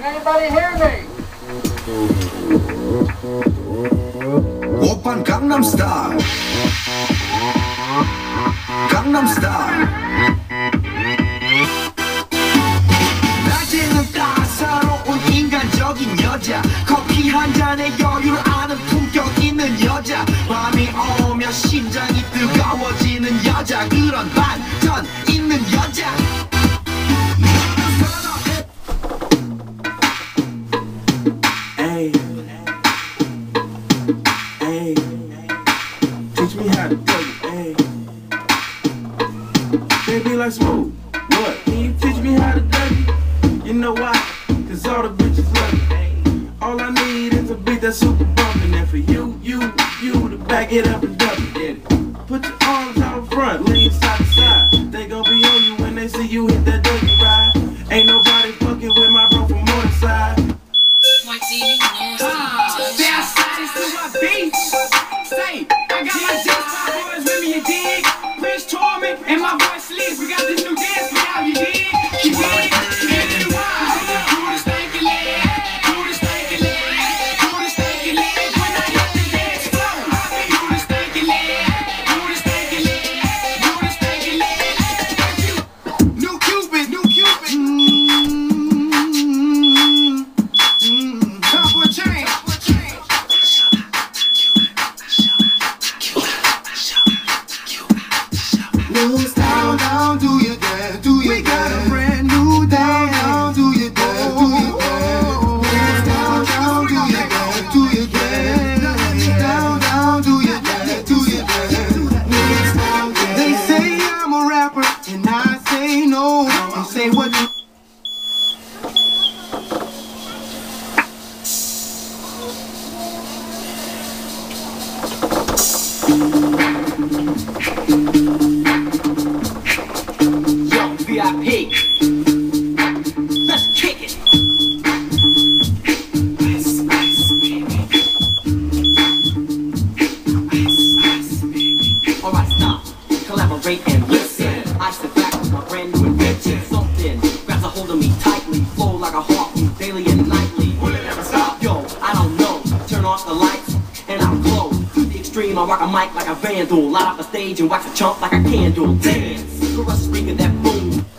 anybody hear me? 오빤 강남 스타일 강남 스타일 낮에는 따사로운 인간적인 여자 커피 한 잔에 여유를 아는 품격 있는 여자 밤이 오면 심장이 뜨거워지는 여자 그런 반전 있는 여자 Teach me how to do it, ayy. Baby like smooth, what? Can you teach me how to do it? You know why? Cause all the bitches love me. All I need is a beat that's super bumpin'. And for you to back it up and dump it, get it. Put your arms out front, lean side to side. They gon' be on you when they see you hit that dirty ride. Ain't nobody fucking with my bro from Morningside. Say, I got my J5 boys with me, you dig? Prince Torment and my boy Sleep. We got this new dance for y'all, you dig? You dig? Do the stanky leg, do the stanky leg, do the stanky leg when I hit the dance floor. Do the stanky leg, do the stanky leg, do the stanky leg. New Cupid, new Cupid. Top of a chain. Down, down, do your dance, do your dance. We got a brand new dance. Down, do your dance, do your dance. Down, down, do your dance, do your dance. Down, down, do your dance, do your dance. They say I'm a rapper, and I say no. And say what you. VIP. Let's kick it. Ice, ice, baby. Ice, ice, baby. Alright, stop. Collaborate and listen. I sit back with my brand new invention. Something grabs a hold of me tightly. Flow like a heartbeat daily and nightly. Will it ever stop? Yo, I don't know. Turn off the lights and I'll glow. To the extreme, I rock a mic like a vandal. Light up a stage and wax a chump like a candle. Dance. Crush a speaker that boom.